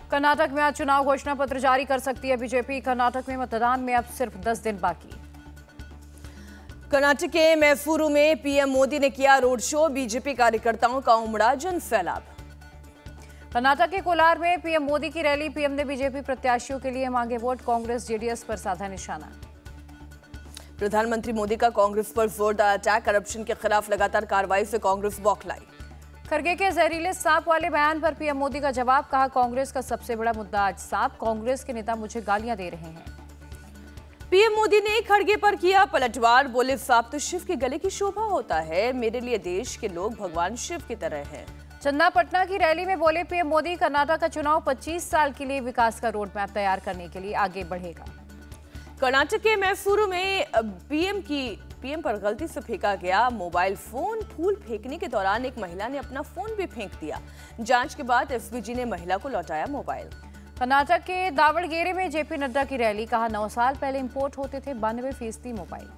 कर्नाटक में आज चुनाव घोषणा पत्र जारी कर सकती है बीजेपी। कर्नाटक में मतदान में अब सिर्फ 10 दिन बाकी। कर्नाटक के मैसूरू में पीएम मोदी ने किया रोड शो। बीजेपी कार्यकर्ताओं का उमड़ा जन सैलाब। कर्नाटक के कोलार में पीएम मोदी की रैली। पीएम ने बीजेपी प्रत्याशियों के लिए मांगे वोट। कांग्रेस जेडीएस पर साधा निशाना। प्रधानमंत्री मोदी का कांग्रेस पर जोरदार अटैक। करप्शन के खिलाफ लगातार कार्रवाई से कांग्रेस बौखलाई। खड़गे के जहरीले सांप वाले बयान पर पीएम मोदी का जवाब। कहा, कांग्रेस का सबसे बड़ा मुद्दा आज सांप। कांग्रेस के नेता मुझे गालियां दे रहे हैं। पीएम मोदी ने खड़गे पर किया पलटवार। बोले, सांप तो शिव के गले की शोभा होता है। मेरे लिए देश के लोग भगवान शिव की तरह हैं। चन्नापटना की रैली में बोले पीएम मोदी, कर्नाटक का चुनाव 25 साल के लिए विकास का रोड मैप तैयार करने के लिए आगे बढ़ेगा। कर्नाटक के मैसूरू में पीएम पर गलती से फेंका गया मोबाइल फोन। फूल फेंकने के दौरान एक महिला ने अपना फोन भी फेंक दिया। जांच के बाद एसपीजी ने महिला को लौटाया मोबाइल। कर्नाटक के दावड़गेरे में जेपी नड्डा की रैली। कहा, 9 साल पहले इंपोर्ट होते थे 92% मोबाइल।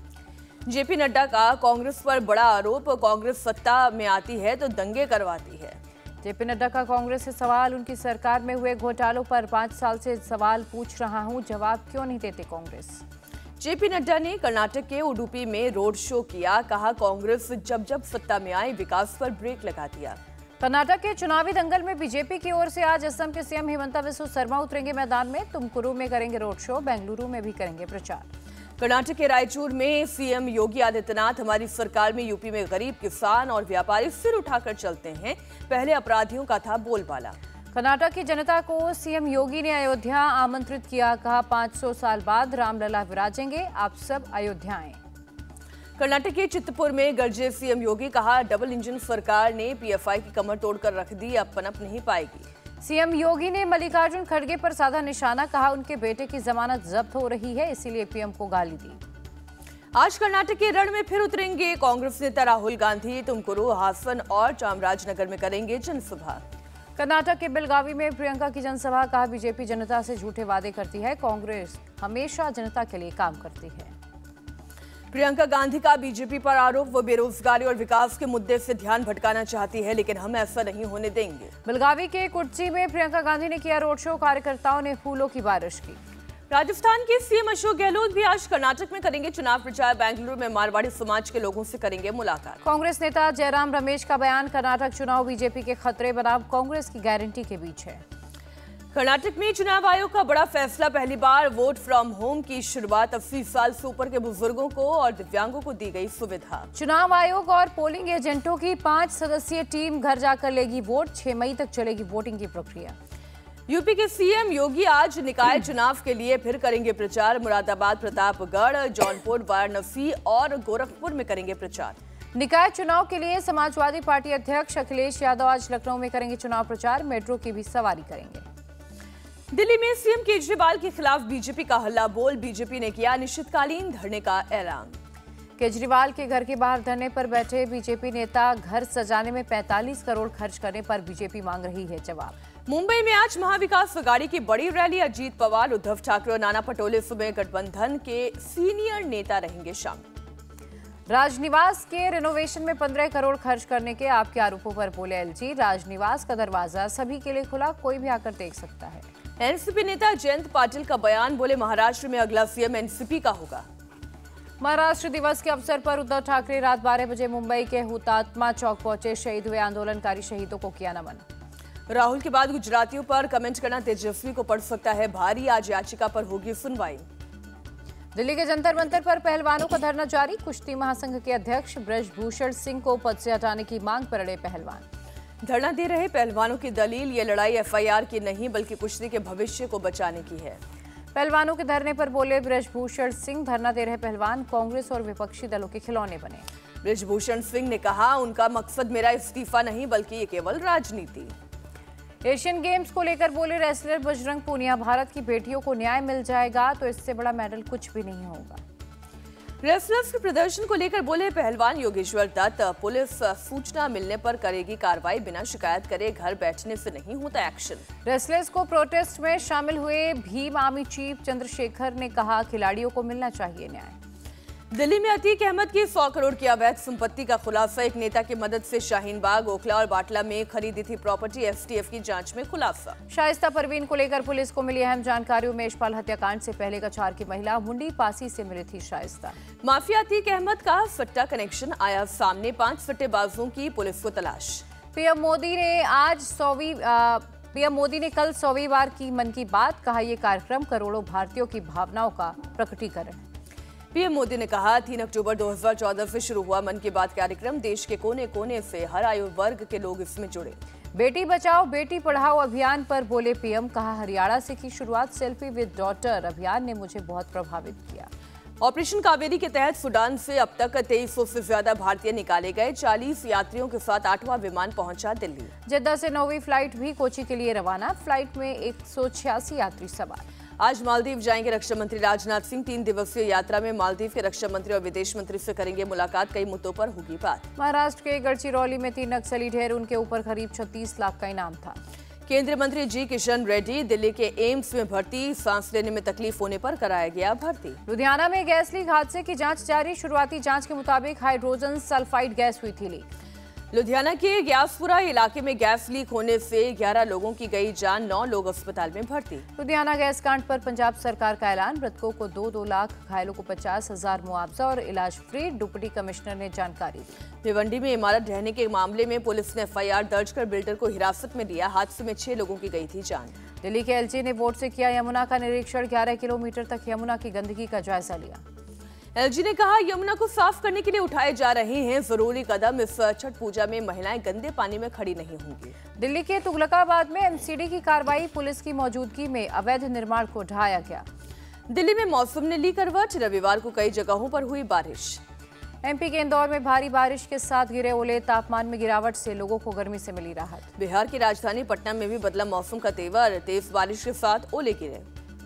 जेपी नड्डा का कांग्रेस पर बड़ा आरोप। कांग्रेस सत्ता में आती है तो दंगे करवाती है। जेपी नड्डा का कांग्रेस से सवाल। उनकी सरकार में हुए घोटालों पर 5 साल से सवाल पूछ रहा हूं, जवाब क्यों नहीं देते कांग्रेस। जेपी नड्डा ने कर्नाटक के उडुपी में रोड शो किया। कहा, कांग्रेस जब जब सत्ता में आई विकास पर ब्रेक लगा दिया। कर्नाटक के चुनावी दंगल में बीजेपी की ओर से आज असम के सीएम हिमंता बिस्वा शर्मा उतरेंगे मैदान में। तुमकुरू में करेंगे रोड शो। बेंगलुरु में भी करेंगे प्रचार। कर्नाटक के रायचूर में सीएम योगी आदित्यनाथ, हमारी सरकार में यूपी में गरीब, किसान और व्यापारी सिर उठाकर चलते हैं। पहले अपराधियों का था बोलबाला। कर्नाटक की जनता को सीएम योगी ने अयोध्या आमंत्रित किया। कहा, 500 साल बाद रामलला विराजेंगे, आप सब अयोध्या आएं। कर्नाटक के चित्तपुर में गरजे सीएम योगी। कहा, डबल इंजन सरकार ने पीएफआई की कमर तोड़कर रख दी, अब पनप नहीं पाएगी। सीएम योगी ने मल्लिकार्जुन खड़गे पर साधा निशाना। कहा, उनके बेटे की जमानत जब्त हो रही है, इसीलिए पीएम को गाली दी। आज कर्नाटक के रण में फिर उतरेंगे कांग्रेस नेता राहुल गांधी। तुमकुरू, हासन और चामराजनगर में करेंगे जनसभा। कर्नाटक के बेलगावी में प्रियंका की जनसभा। कहा, बीजेपी जनता से झूठे वादे करती है, कांग्रेस हमेशा जनता के लिए काम करती है। प्रियंका गांधी का बीजेपी पर आरोप। वो बेरोजगारी और विकास के मुद्दे से ध्यान भटकाना चाहती है, लेकिन हम ऐसा नहीं होने देंगे। बेलगावी के कुर्ची में प्रियंका गांधी ने किया रोड शो। कार्यकर्ताओं ने फूलों की बारिश की। राजस्थान के सीएम अशोक गहलोत भी आज कर्नाटक में करेंगे चुनाव प्रचार। बेंगलुरु में मारवाड़ी समाज के लोगों से करेंगे मुलाकात। कांग्रेस नेता जयराम रमेश का बयान। कर्नाटक चुनाव बीजेपी के खतरे बनाम कांग्रेस की गारंटी के बीच है। कर्नाटक में चुनाव आयोग का बड़ा फैसला। पहली बार वोट फ्रॉम होम की शुरुआत। 80 साल से ऊपर के बुजुर्गों को और दिव्यांगों को दी गई सुविधा। चुनाव आयोग और पोलिंग एजेंटों की 5 सदस्यीय टीम घर जाकर लेगी वोट। 6 मई तक चलेगी वोटिंग की प्रक्रिया। यूपी के सीएम योगी आज निकाय चुनाव के लिए फिर करेंगे प्रचार। मुरादाबाद, प्रतापगढ़, जौनपुर, वाराणसी और गोरखपुर में करेंगे प्रचार। निकाय चुनाव के लिए समाजवादी पार्टी अध्यक्ष अखिलेश यादव आज लखनऊ में करेंगे चुनाव प्रचार। मेट्रो की भी सवारी करेंगे। दिल्ली में सीएम केजरीवाल के खिलाफ बीजेपी का हल्ला बोल। बीजेपी ने किया अनिश्चितकालीन धरने का ऐलान। केजरीवाल के घर के बाहर धरने पर बैठे बीजेपी नेता। घर सजाने में 45 करोड़ खर्च करने पर बीजेपी मांग रही है जवाब। मुंबई में आज महाविकास अघाड़ी की बड़ी रैली। अजीत पवार, उद्धव ठाकरे और नाना पटोले समेत गठबंधन के सीनियर नेता रहेंगे शामिल। राजनिवास के रेनोवेशन में 15 करोड़ खर्च करने के आपके आरोपों पर बोले एलजी। राजनिवास का दरवाजा सभी के लिए खुला, कोई भी आकर देख सकता है। एनसीपी नेता जयंत पाटिल का बयान। बोले, महाराष्ट्र में अगला सीएम एनसीपी का होगा। महाराष्ट्र दिवस के अवसर पर उद्धव ठाकरे रात 12 बजे मुंबई के हुतात्मा चौक पहुंचे। शहीद हुए आंदोलनकारी शहीदों को किया नमन। राहुल के बाद गुजरातियों पर कमेंट करना तेजस्वी को पड़ सकता है भारी। आज याचिका पर होगी सुनवाई। दिल्ली के जंतर मंतर पर पहलवानों का धरना जारी। कुश्ती महासंघ के अध्यक्ष ब्रजभूषण सिंह को पद से हटाने की मांग पर अड़े पहलवान। धरना दे रहे पहलवानों की दलील, ये लड़ाई एफआईआर की नहीं बल्कि कुश्ती के भविष्य को बचाने की है। पहलवानों के धरने पर बोले ब्रजभूषण सिंह। धरना दे रहे पहलवान कांग्रेस और विपक्षी दलों के खिलौने बने। ब्रजभूषण सिंह ने कहा, उनका मकसद मेरा इस्तीफा नहीं बल्कि ये केवल राजनीति। एशियन गेम्स को लेकर बोले रेसलर बजरंग पूनिया। भारत की बेटियों को न्याय मिल जाएगा तो इससे बड़ा मेडल कुछ भी नहीं होगा। रेसलर्स के प्रदर्शन को लेकर बोले पहलवान योगेश्वर दत्त। पुलिस सूचना मिलने पर करेगी कार्रवाई, बिना शिकायत करे घर बैठने से नहीं होता एक्शन। रेसलर्स को प्रोटेस्ट में शामिल हुए भीम आर्मी चीफ चंद्रशेखर ने कहा, खिलाड़ियों को मिलना चाहिए न्याय। दिल्ली में अतीक अहमद की 100 करोड़ की अवैध संपत्ति का खुलासा। एक नेता की मदद से शाहीन बाग, ओखला और बाटला में खरीदी थी प्रॉपर्टी। एसटीएफ की जांच में खुलासा। शाइस्ता परवीन को लेकर पुलिस को मिली अहम जानकारी। उमेशपाल हत्याकांड से पहले कछार की महिला मुंडी पासी से मिली थी शाइस्ता। माफिया अतीक अहमद का सट्टा कनेक्शन आया सामने। 5 सट्टेबाजों की पुलिस को तलाश। पीएम मोदी ने कल 100वीं बार की मन की बात। कहा, यह कार्यक्रम करोड़ों भारतीयों की भावनाओं का प्रकटीकरण है। पीएम मोदी ने कहा, 3 अक्टूबर 2014 से शुरू हुआ मन की बात कार्यक्रम। देश के कोने कोने से हर आयु वर्ग के लोग इसमें जुड़े। बेटी बचाओ बेटी पढ़ाओ अभियान पर बोले पीएम। कहा, हरियाणा से की शुरुआत सेल्फी विद डॉटर अभियान ने मुझे बहुत प्रभावित किया। ऑपरेशन कावेरी के तहत सूडान से अब तक 2300 से ज्यादा भारतीय निकाले गए। 40 यात्रियों के साथ 8वां विमान पहुंचा दिल्ली। जद्दा से 9वीं फ्लाइट भी कोची के लिए रवाना। फ्लाइट में 186 यात्री सवार। आज मालदीव जाएंगे रक्षा मंत्री राजनाथ सिंह। 3 दिवसीय यात्रा में मालदीव के रक्षा मंत्री और विदेश मंत्री से करेंगे मुलाकात। कई मुद्दों पर होगी बात। महाराष्ट्र के गढ़चिरौली में 3 नक्सली ढेर। उनके ऊपर करीब 36 लाख का इनाम था। केंद्रीय मंत्री जी किशन रेड्डी दिल्ली के एम्स में भर्ती। सांस लेने में तकलीफ होने पर कराया गया भर्ती। लुधियाना में गैस लीक हादसे की जांच जारी। शुरुआती जांच के मुताबिक हाइड्रोजन सल्फाइड गैस हुई थी लीक। लुधियाना के ग्यासपुरा इलाके में गैस लीक होने से 11 लोगों की गई जान। 9 लोग अस्पताल में भर्ती। लुधियाना गैस कांड पर पंजाब सरकार का ऐलान। मृतकों को 2-2 लाख, घायलों को 50,000 मुआवजा और इलाज फ्री। डिप्टी कमिश्नर ने जानकारी दी। भिवंडी में इमारत ढहने के मामले में पुलिस ने एफआईआर दर्ज कर बिल्डर को हिरासत में लिया। हादसे में 6 लोगों की गई थी जान। दिल्ली के एलजी ने बोट से किया यमुना का निरीक्षण। 11 किलोमीटर तक यमुना की गंदगी का जायजा लिया। एलजी ने कहा, यमुना को साफ करने के लिए उठाए जा रहे हैं जरूरी कदम। इस छठ पूजा में महिलाएं गंदे पानी में खड़ी नहीं होंगी। दिल्ली के तुगलकाबाद में एमसीडी की कार्रवाई। पुलिस की मौजूदगी में अवैध निर्माण को ढाया गया। दिल्ली में मौसम ने ली करवट। रविवार को कई जगहों पर हुई बारिश। एमपी के इंदौर में भारी बारिश के साथ गिरे ओले। तापमान में गिरावट से लोगों को गर्मी से मिली राहत। बिहार की राजधानी पटना में भी बदला मौसम का तेवर। तेज बारिश के साथ ओले गिरे।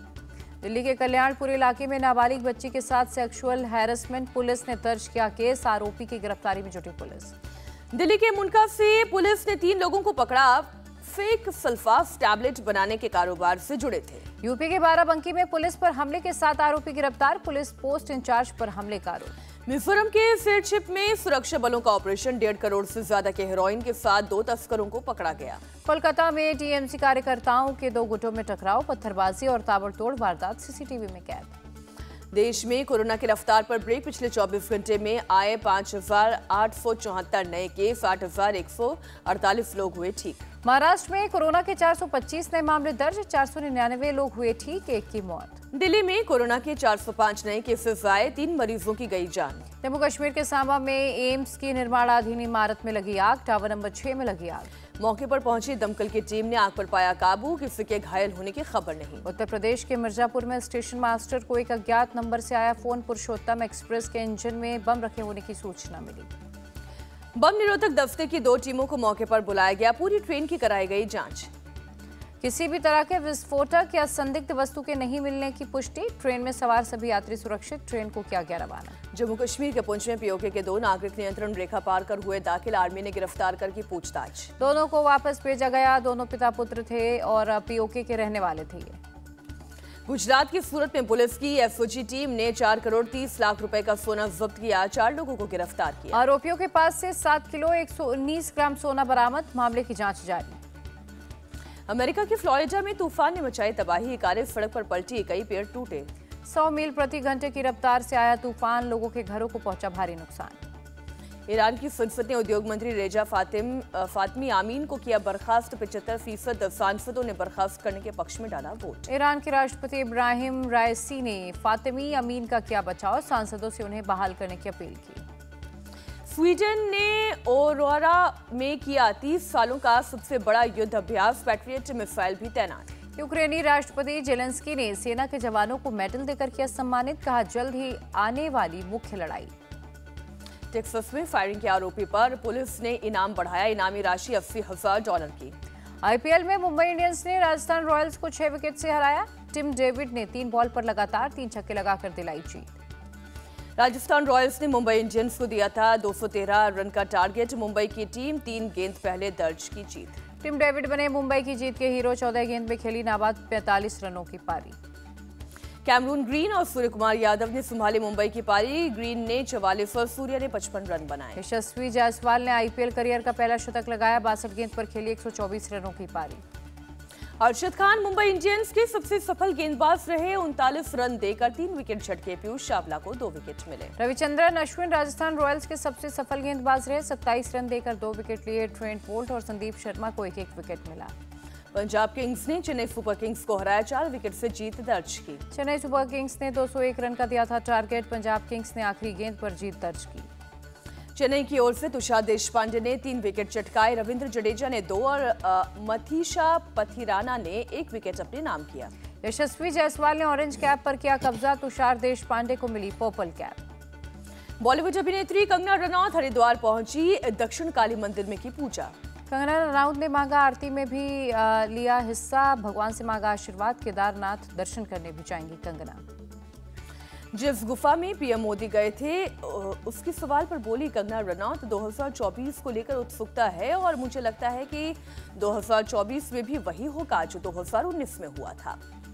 दिल्ली के कल्याणपुर इलाके में नाबालिग बच्ची के साथ सेक्सुअल हैरेसमेंट। पुलिस ने दर्ज किया केस। आरोपी की गिरफ्तारी में जुटी पुलिस। दिल्ली के मुंडका से पुलिस ने 3 लोगों को पकड़ा। फेक सल्फास टैबलेट बनाने के कारोबार से जुड़े थे। यूपी के बाराबंकी में पुलिस पर हमले के 7 आरोपी गिरफ्तार। पुलिस पोस्ट इंचार्ज पर हमले का आरोप। मिजोरम के सिरचिप में सुरक्षा बलों का ऑपरेशन। 1.5 करोड़ से ज्यादा के हेरोइन के साथ 2 तस्करों को पकड़ा गया। कोलकाता में टीएमसी कार्यकर्ताओं के 2 गुटों में टकराव। पत्थरबाजी और ताबड़तोड़ वारदात सीसीटीवी में कैद। देश में कोरोना की रफ्तार पर ब्रेक। पिछले 24 घंटे में आए 5,874 नए केस। 8,148 लोग हुए ठीक। महाराष्ट्र में कोरोना के 425 नए मामले दर्ज। 499 लोग हुए ठीक। 1 की मौत। दिल्ली में कोरोना के 405 नए केसेस आए। 3 मरीजों की गई जान। जम्मू कश्मीर के सांबा में एम्स की निर्माणाधीन इमारत में लगी आग। टावर नंबर 6 में लगी आग। मौके पर पहुंची दमकल की टीम ने आग पर पाया काबू। किसी के घायल होने की खबर नहीं। उत्तर प्रदेश के मिर्जापुर में स्टेशन मास्टर को एक अज्ञात नंबर से आया फोन। पुरुषोत्तम एक्सप्रेस के इंजन में बम रखे होने की सूचना मिली। बम निरोधक दस्ते की 2 टीमों को मौके पर बुलाया गया। पूरी ट्रेन की कराई गई जांच। किसी भी तरह के विस्फोटक या संदिग्ध वस्तु के नहीं मिलने की पुष्टि। ट्रेन में सवार सभी यात्री सुरक्षित। ट्रेन को किया गया रवाना। जम्मू कश्मीर के पुंछ में पीओके के 2 नागरिक नियंत्रण रेखा पार कर हुए दाखिल। आर्मी ने गिरफ्तार कर की पूछताछ। दोनों को वापस भेजा गया। दोनों पिता पुत्र थे और पीओके के रहने वाले थे। गुजरात की सूरत में पुलिस की एसओजी टीम ने 4 करोड़ 30 लाख रुपए का सोना जब्त किया। 4 लोगों को गिरफ्तार किया। आरोपियों के पास से 7 किलो 119 ग्राम सोना बरामद। मामले की जांच जारी। अमेरिका के फ्लोरिडा में तूफान ने मचाई तबाही। कारें सड़क पर पलटी। कई पेड़ टूटे। 100 मील प्रति घंटे की रफ्तार से आया तूफान। लोगों के घरों को पहुंचा भारी नुकसान। ईरान की संसद ने उद्योग मंत्री रेजा फातिमी आमीन को किया बर्खास्त। 75% सांसदों ने बर्खास्त करने के पक्ष में डाला वोट। ईरान के राष्ट्रपति इब्राहिम राइसी ने फातिमी अमीन का किया बचाव। सांसदों से उन्हें बहाल करने की अपील की। स्वीडन ने ओरोरा में किया 30 सालों का सबसे बड़ा युद्ध अभ्यास। पैट्रियट मिसाइल भी तैनात। यूक्रेनी राष्ट्रपति जेलेंस्की ने सेना के जवानों को मेडल देकर किया सम्मानित। कहा, जल्द ही आने वाली मुख्य लड़ाई। टेक्सास में फायरिंग के आरोपी पर पुलिस ने इनाम बढ़ाया। इनामी राशि $80,000 की। आईपीएल में मुंबई इंडियंस ने राजस्थान रॉयल्स को 6 विकेट से हराया। टिम डेविड ने 3 बॉल पर लगातार 3 छक्के लगाकर दिलाई जीत। राजस्थान रॉयल्स ने मुंबई इंडियंस को दिया था 213 रन का टारगेट। मुंबई की टीम 3 गेंद पहले दर्ज की जीत। टिम डेविड बने मुंबई की जीत के हीरो। 14 गेंद में खेली नाबाद 45 रनों की पारी। कैमरून ग्रीन और सूर्य कुमार यादव ने संभाली मुंबई की पारी। ग्रीन ने 44 और सूर्य ने 55 रन बनाए। यशस्वी जायसवाल ने आईपीएल करियर का पहला शतक लगाया। 62 गेंद पर खेली 124 रनों की पारी। अरशद खान मुंबई इंडियंस के सबसे सफल गेंदबाज रहे। 39 रन देकर 3 विकेट झटके। पीयूष चावला को 2 विकेट मिले। रविचंद्रन अश्विन राजस्थान रॉयल्स के सबसे सफल गेंदबाज रहे। 27 रन देकर 2 विकेट लिए। ट्रेंट बोल्ट और संदीप शर्मा को 1-1 विकेट मिला। पंजाब किंग्स ने चेन्नई सुपर किंग्स को हराया। 4 विकेट से जीत दर्ज की। चेन्नई सुपर किंग्स ने 201 रन का दिया था टारगेट। पंजाब किंग्स ने आखिरी गेंद पर जीत दर्ज की। चेन्नई की ओर से तुषार देशपांडे ने 3 विकेट चटकाए। रविंद्र जडेजा ने 2 और मथीशा पथिराना ने 1 विकेट अपने नाम किया। यशस्वी जायसवाल ने ऑरेंज कैप पर किया कब्जा। तुषार देशपांडे को मिली पर्पल कैप। बॉलीवुड अभिनेत्री कंगना रनौत हरिद्वार पहुंची। दक्षिण काली मंदिर में की पूजा। कंगना रनौत ने मांगा आरती में भी लिया हिस्सा। भगवान से मांगा आशीर्वाद। केदारनाथ दर्शन करने भी जाएंगी कंगना। जिस गुफा में पीएम मोदी गए थे उसके सवाल पर बोली कंगना रनौत, 2024 को लेकर उत्सुकता है और मुझे लगता है कि 2024 में भी वही होगा जो 2019 में हुआ था।